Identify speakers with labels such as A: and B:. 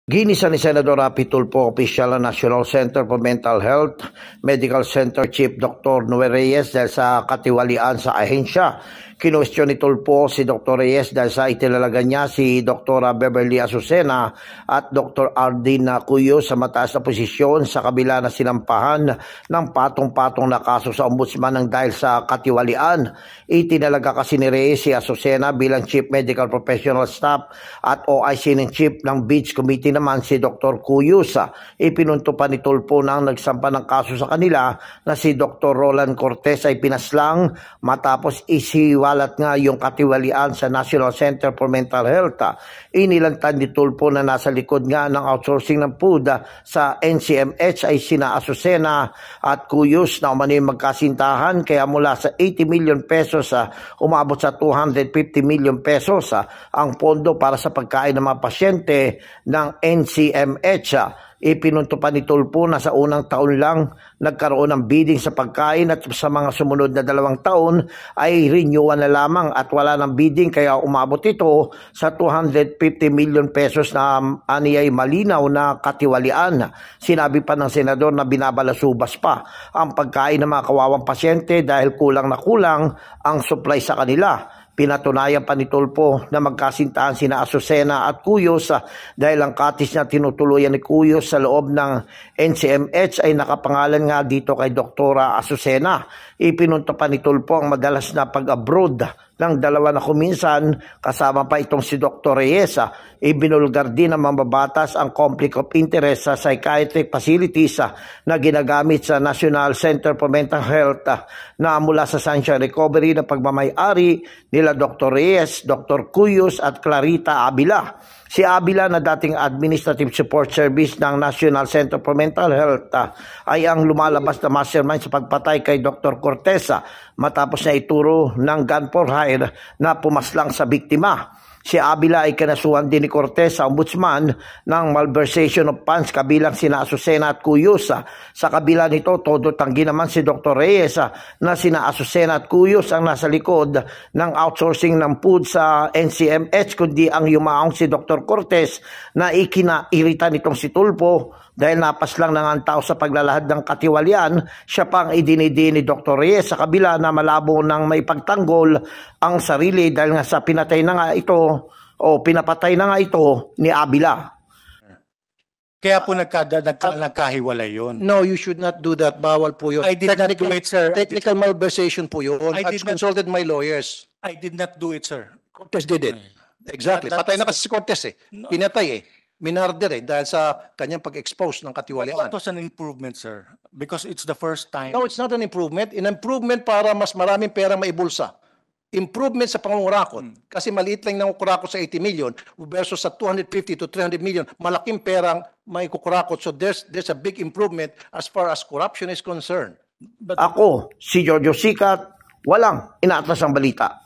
A: Ginisa ni Senador Rapi Tulfo, opisyal ng National Center for Mental Health Medical Center Chief Dr. Noe Reyes dahil sa katiwalian sa ahensya. Kinwestiyon ni Tulfo si Dr. Reyes dahil sa itinalaga niya si Dr. Beverly Azucena at Dr. Ardin Cuyo sa mataas na posisyon sa kabila na sinampahan ng patong-patong na kaso sa ombudsman ng dahil sa katiwalian. Itinalaga kasi ni Reyes si Azucena bilang Chief Medical Professional Staff at OIC ng Chief ng Beach Committee naman si Dr. Cuyos. Ipinunto pa ni Tulfo nang nagsampa ng kaso sa kanila na si Dr. Roland Cortez ay pinaslang matapos isiwalat nga yung katiwalian sa National Center for Mental Health. Inilantad ni Tulfo na nasa likod nga ng outsourcing ng food sa NCMH ay sina Azucena at Cuyos na umano'y magkasintahan kaya mula sa 80 million pesos umabot sa 250 million pesos ang pondo para sa pagkain ng mga pasyente ng NCMH. Ipinunto pa ni Tulfo na sa unang taon lang nagkaroon ng bidding sa pagkain at sa mga sumunod na 2 taon ay renewal na lamang at wala ng bidding kaya umabot ito sa 250 million pesos na aniyay malinaw na katiwalian. Sinabi pa ng senador na binabalasubas pa ang pagkain ng mga kawawang pasyente dahil kulang na kulang ang supply sa kanila. Pinatunayan pa ni Tulfo na magkasintahan sina Azucena at Cuyos dahil ang katis na tinutuluyan ni Cuyos sa loob ng NCMH ay nakapangalan nga dito kay Dr. Azucena. Ipinunto pa ni Tulfo ang madalas na pag-abroad ng dalawa na kuminsan kasama pa itong si Dr. Reyes. Ibinulgar din ng mambabatas ang conflict of interest sa psychiatric facilities na ginagamit sa National Center for Mental Health na mula sa Sunshine Recovery na pagmamay-ari nila Dr. Reyes, Dr. Cuyos at Clarita Abila. Si Abila na dating Administrative Support Service ng National Center for Mental Health ay ang lumalabas na mastermind sa pagpatay kay Dr. Cortez matapos na ituro ng gun for hire na pumaslang sa biktima. Si Abila ay kinasuhan din ni Cortez sa ombudsman ng malversation of funds kabilang sina Azucena at Cuyos. Sa kabila nito, todo tanggi naman si Dr. Reyes na sina Azucena at Cuyos ang nasa likod ng outsourcing ng food sa NCMH kundi ang yumaong si Dr. Cortez na ikinairita nitong si Tulfo dahil napaslang ng ang tao sa paglalahad ng katiwalian. Siya pang idinidi ni Dr. Reyes sa kabila na malabo ng may pagtanggol ang sarili dahil nga sa pinatay na nga ito o pinapatay na nga ito ni Abila.
B: Kaya po nagkahiwalay yun.
C: No, you should not do that. Bawal po yun.
B: I did not do it, sir.
C: Technical malversation po yun. I've consulted my lawyers.
B: I did not do it, sir.
C: Cortez did it. Exactly. Patay na kasi si Cortez eh. Pinatay eh. Minarder eh dahil sa kanyang pag-expose ng katiwalian.
B: It was an improvement, sir. Because it's the first time.
C: No, it's not an improvement. An improvement para mas maraming pera maibulsa. Improvement sa pangungurakot. Kasi maliit lang ng kurakot sa 80 million versus sa 250 to 300 million. Malaking perang may kukurakot. So there's a big improvement as far as corruption is concerned.
A: Ako, si Giorgio Sikat, walang inaatras ang balita.